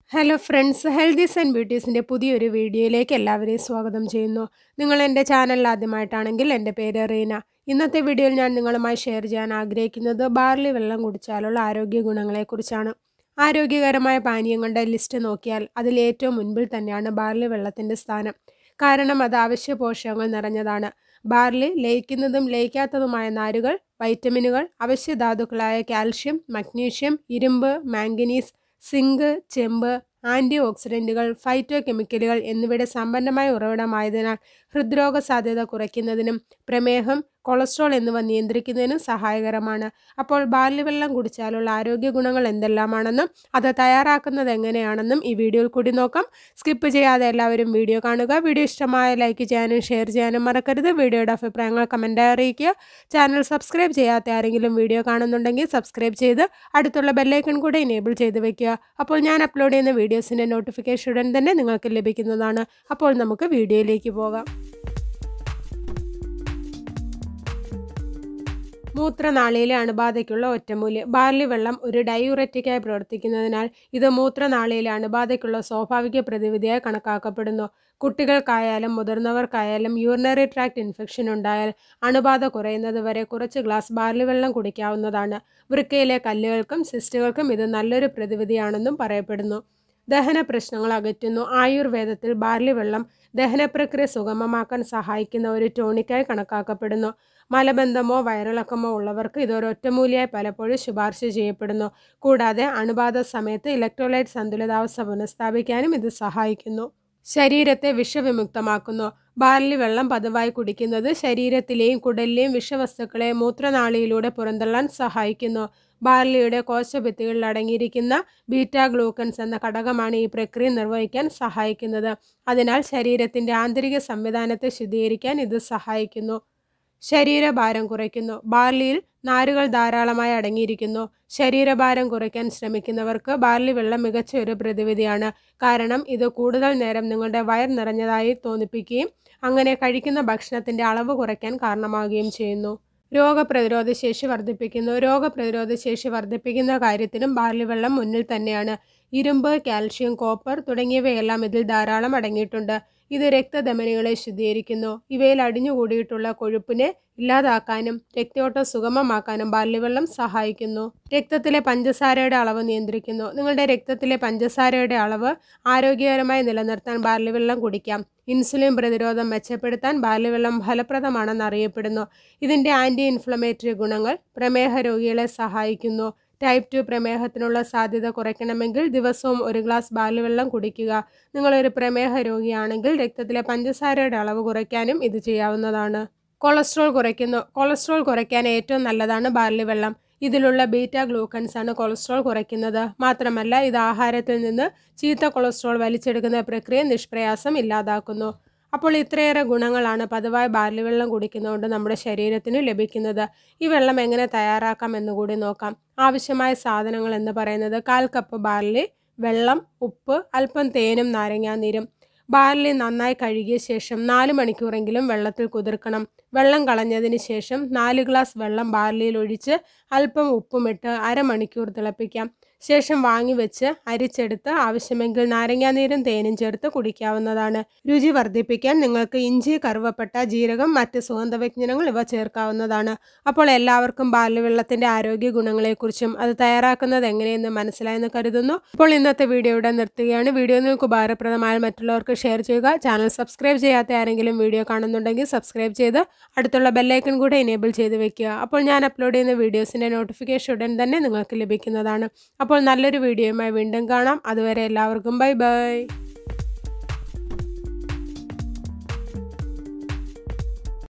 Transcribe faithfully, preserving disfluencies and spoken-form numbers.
Hello friends, Healthies and Beauties in പുതിയൊരു വീഡിയോയിലേക്ക് എല്ലാവരെയും സ്വാഗതം ചെയ്യുന്നു. നിങ്ങൾ എൻ്റെ ചാനൽ ആദ്യമായിട്ടാണെങ്കിൽ എൻ്റെ പേര് റീന. ഇന്നത്തെ വീഡിയോയിൽ ഞാൻ നിങ്ങളുമായി ഷെയർ ചെയ്യാൻ ആഗ്രഹിക്കുന്നത് ബാർലി വെള്ളം കുടിച്ചാലുള്ള ആരോഗ്യ ഗുണങ്ങളെക്കുറിച്ചാണ്. ആരോഗ്യകരമായ പാനീയങ്ങളുടെ ലിസ്റ്റ് നോക്കിയാൽ അതിൽ ഏറ്റവും മുൻപിൽ തന്നെയാണ് ബാർലി വെള്ളത്തിൻ്റെ സ്ഥാനം. കാരണം അത് അവശ്യ പോഷകങ്ങൾ നിറഞ്ഞതാണ്. ബാർലി ലയിക്കുന്നതും ലയിക്കാത്തതുമായ നാരുകൾ, വൈറ്റമിനുകൾ, അവശ്യധാതുക്കളായ കാൽഷ്യം, മഗ്നീഷ്യം, ഇരുമ്പ്, മാംഗനീസ്, സിങ്ക്, ചെമ്പ്, ആൻറ്റി ഓക്സിഡൻറ്റുകൾ, ഫൈറ്റോ കെമിക്കലുകൾ എന്നിവയുടെ സമ്പന്നമായ ഉറവിടമായതിനാൽ ഹൃദ്രോഗ സാധ്യത കുറയ്ക്കുന്നതിനും പ്രമേഹം, കൊളസ്ട്രോൾ എന്നിവ നിയന്ത്രിക്കുന്നതിനും സഹായകരമാണ്. അപ്പോൾ ബാർലി വെള്ളം കുടിച്ചാലുള്ള ആരോഗ്യ ഗുണങ്ങൾ എന്തെല്ലാമാണെന്നും അത് തയ്യാറാക്കുന്നത് എങ്ങനെയാണെന്നും ഈ വീഡിയോയിൽ കൂടി നോക്കാം. സ്കിപ്പ് ചെയ്യാതെ എല്ലാവരും വീഡിയോ കാണുക. വീഡിയോ ഇഷ്ടമായ ലൈക്ക് ചെയ്യാനും ഷെയർ ചെയ്യാനും മറക്കരുത്. വീഡിയോയുടെ അഭിപ്രായങ്ങൾ കമൻറ്റായി അറിയിക്കുക. ചാനൽ സബ്സ്ക്രൈബ് ചെയ്യാത്ത ആരെങ്കിലും വീഡിയോ കാണുന്നുണ്ടെങ്കിൽ സബ്സ്ക്രൈബ് ചെയ്ത് അടുത്തുള്ള ബെല്ലൈക്കൺ കൂടെ എനേബിൾ ചെയ്ത് വെക്കുക. അപ്പോൾ ഞാൻ അപ്ലോഡ് ചെയ്യുന്ന വീഡിയോസിൻ്റെ നോട്ടിഫിക്കേഷൻ ഉടൻ തന്നെ നിങ്ങൾക്ക് ലഭിക്കുന്നതാണ്. അപ്പോൾ നമുക്ക് വീഡിയോയിലേക്ക് പോകാം. മൂത്രനാളിയിലെ അണുബാധയ്ക്കുള്ള ഒറ്റമൂലി. ബാർലി വെള്ളം ഒരു ഡയൂററ്റിക്കായി പ്രവർത്തിക്കുന്നതിനാൽ ഇത് മൂത്രനാളിയിലെ അണുബാധയ്ക്കുള്ള സ്വാഭാവിക പ്രതിവിധിയായി കണക്കാക്കപ്പെടുന്നു. കുട്ടികൾക്കായാലും മുതിർന്നവർക്കായാലും യൂറിനറി ട്രാക്ട് ഇൻഫെക്ഷൻ ഉണ്ടായാൽ അണുബാധ കുറയുന്നത് വരെ കുറച്ച് ഗ്ലാസ് ബാർലി വെള്ളം കുടിക്കാവുന്നതാണ്. വൃക്കയിലെ കല്ലുകൾക്കും സിസ്റ്റുകൾക്കും ഇത് നല്ലൊരു പ്രതിവിധിയാണെന്നും പറയപ്പെടുന്നു. ദഹന പ്രശ്നങ്ങൾ അകറ്റുന്നു. ആയുർവേദത്തിൽ ബാർലി വെള്ളം ദഹനപ്രക്രിയ സുഗമമാക്കാൻ സഹായിക്കുന്ന ഒരു ടോണിക്കായി കണക്കാക്കപ്പെടുന്നു. മലബന്ധമോ വയറിളക്കമോ ഉള്ളവർക്ക് ഇതൊരു ഒറ്റമൂലിയായി പലപ്പോഴും ശുപാർശ ചെയ്യപ്പെടുന്നു. കൂടാതെ അണുബാധ സമയത്ത് ഇലക്ട്രോലൈറ്റ് സന്തുലിതാവസ്ഥ പുനഃസ്ഥാപിക്കാനും ഇത് സഹായിക്കുന്നു. ശരീരത്തെ വിഷവിമുക്തമാക്കുന്നു. ബാർലി വെള്ളം പതിവായി കുടിക്കുന്നത് ശരീരത്തിലെയും കുടലിലെയും വിഷവസ്തുക്കളെ മൂത്രനാളിയിലൂടെ പുറന്തള്ളാൻ സഹായിക്കുന്നു. ബാർലിയുടെ കോശഭിത്തികളിൽ അടങ്ങിയിരിക്കുന്ന ബീറ്റാ ഗ്ലൂക്കൻസ് എന്ന ഘടകമാണ് ഈ പ്രക്രിയ നിർവഹിക്കാൻ സഹായിക്കുന്നത്. അതിനാൽ ശരീരത്തിൻ്റെ ആന്തരിക സംവിധാനത്തെ ശുദ്ധീകരിക്കാൻ ഇത് സഹായിക്കുന്നു. ശരീരഭാരം കുറയ്ക്കുന്നു. ബാർലിയിൽ നാരുകൾ ധാരാളമായി അടങ്ങിയിരിക്കുന്നു. ശരീരഭാരം കുറയ്ക്കാൻ ശ്രമിക്കുന്നവർക്ക് ബാർലി വെള്ളം മികച്ച ഒരു പ്രതിവിധിയാണ്. കാരണം ഇത് കൂടുതൽ നേരം നിങ്ങളുടെ വയർ നിറഞ്ഞതായി തോന്നിപ്പിക്കുകയും അങ്ങനെ കഴിക്കുന്ന ഭക്ഷണത്തിൻ്റെ അളവ് കുറയ്ക്കാൻ കാരണമാവുകയും ചെയ്യുന്നു. രോഗപ്രതിരോധ ശേഷി വർദ്ധിപ്പിക്കുന്നു. രോഗപ്രതിരോധ ശേഷി വർദ്ധിപ്പിക്കുന്ന കാര്യത്തിലും ബാർലി വെള്ളം മുന്നിൽ തന്നെയാണ്. ഇരുമ്പ്, കാൽഷ്യം, കോപ്പർ തുടങ്ങിയവയെല്ലാം ഇതിൽ ധാരാളം അടങ്ങിയിട്ടുണ്ട്. ഇത് രക്തധമനികളെ ശുദ്ധീകരിക്കുന്നു. ഇവയിൽ അടിഞ്ഞുകൂടിയിട്ടുള്ള കൊഴുപ്പിനെ ഇല്ലാതാക്കാനും രക്തയോട്ടം സുഗമമാക്കാനും ബാർലി വെള്ളം സഹായിക്കുന്നു. രക്തത്തിലെ പഞ്ചസാരയുടെ അളവ് നിയന്ത്രിക്കുന്നു. നിങ്ങളുടെ രക്തത്തിലെ പഞ്ചസാരയുടെ അളവ് ആരോഗ്യകരമായി നിലനിർത്താൻ ബാർലി വെള്ളം കുടിക്കാം. ഇൻസുലിൻ പ്രതിരോധം മെച്ചപ്പെടുത്താൻ ബാർലി വെള്ളം ഫലപ്രദമാണെന്ന് അറിയപ്പെടുന്നു. ഇതിൻ്റെ ആൻറ്റി ഇൻഫ്ലമേറ്ററി ഗുണങ്ങൾ പ്രമേഹ രോഗികളെ സഹായിക്കുന്നു. ടൈപ്പ് ടു പ്രമേഹത്തിനുള്ള സാധ്യത കുറയ്ക്കണമെങ്കിൽ ദിവസവും ഒരു ഗ്ലാസ് ബാർലി വെള്ളം കുടിക്കുക. നിങ്ങളൊരു പ്രമേഹ രോഗിയാണെങ്കിൽ രക്തത്തിലെ പഞ്ചസാരയുടെ അളവ് കുറയ്ക്കാനും ഇത് ചെയ്യാവുന്നതാണ്. കൊളസ്ട്രോൾ കുറയ്ക്കുന്നു. കൊളസ്ട്രോൾ കുറയ്ക്കാൻ ഏറ്റവും നല്ലതാണ് ബാർലി വെള്ളം. ഇതിലുള്ള ബീറ്റാ ഗ്ലൂക്കൻസ് ആണ് കൊളസ്ട്രോൾ കുറയ്ക്കുന്നത്. മാത്രമല്ല ഇത് ആഹാരത്തിൽ നിന്ന് ചീത്ത കൊളസ്ട്രോൾ വലിച്ചെടുക്കുന്ന പ്രക്രിയ നിഷ്പ്രയാസം ഇല്ലാതാക്കുന്നു. അപ്പോൾ ഇത്രയേറെ ഗുണങ്ങളാണ് പതിവായി ബാർലി വെള്ളം കുടിക്കുന്നതുകൊണ്ട് നമ്മുടെ ശരീരത്തിന് ലഭിക്കുന്നത്. ഈ വെള്ളം എങ്ങനെ തയ്യാറാക്കാം എന്നുകൂടി നോക്കാം. ആവശ്യമായ സാധനങ്ങൾ എന്ന് പറയുന്നത് കാൽ കപ്പ് ബാർലി, വെള്ളം, ഉപ്പ്, അല്പം തേനും നാരങ്ങാനീരും. ബാർലി നന്നായി കഴുകിയ ശേഷം നാല് മണിക്കൂറെങ്കിലും വെള്ളത്തിൽ കുതിർക്കണം. വെള്ളം കളഞ്ഞതിന് ശേഷം നാല് ഗ്ലാസ് വെള്ളം ബാർലിയിൽ ഒഴിച്ച് അല്പം ഉപ്പുമിട്ട് അരമണിക്കൂർ തിളപ്പിക്കാം. ശേഷം വാങ്ങി വെച്ച് അരിച്ചെടുത്ത് ആവശ്യമെങ്കിൽ നാരങ്ങാനീരും തേനും ചേർത്ത് കുടിക്കാവുന്നതാണ്. രുചി വർദ്ധിപ്പിക്കാൻ നിങ്ങൾക്ക് ഇഞ്ചി, കറുവപ്പട്ട, ജീരകം, മറ്റ് സുഗന്ധവ്യഞ്ജനങ്ങൾ ഇവ ചേർക്കാവുന്നതാണ്. അപ്പോൾ എല്ലാവർക്കും ബാർലി വെള്ളത്തിൻ്റെ ആരോഗ്യ ഗുണങ്ങളെക്കുറിച്ചും അത് തയ്യാറാക്കുന്നത് എങ്ങനെയെന്ന് മനസ്സിലായെന്ന് കരുതുന്നു. അപ്പോൾ ഇന്നത്തെ വീഡിയോ ഇവിടെ നിർത്തുകയാണ്. വീഡിയോ നിങ്ങൾക്ക് ഉപകാരപ്രദമായ മറ്റുള്ളവർക്ക് ഷെയർ ചെയ്യുക. ചാനൽ സബ്സ്ക്രൈബ് ചെയ്യാത്ത ആരെങ്കിലും വീഡിയോ കാണുന്നുണ്ടെങ്കിൽ സബ്സ്ക്രൈബ് ചെയ്ത് അടുത്തുള്ള ബെല്ലൈക്കൺ കൂടെ എനേബിൾ ചെയ്ത് വെക്കുക. അപ്പോൾ ഞാൻ അപ്ലോഡ് ചെയ്യുന്ന വീഡിയോസിൻ്റെ നോട്ടിഫിക്കേഷൻ ഉടൻ തന്നെ നിങ്ങൾക്ക് ലഭിക്കുന്നതാണ്. അപ്പോൾ നല്ലൊരു വീഡിയോയുമായി വീണ്ടും കാണാം. അതുവരെ എല്ലാവർക്കും ബൈ ബൈ.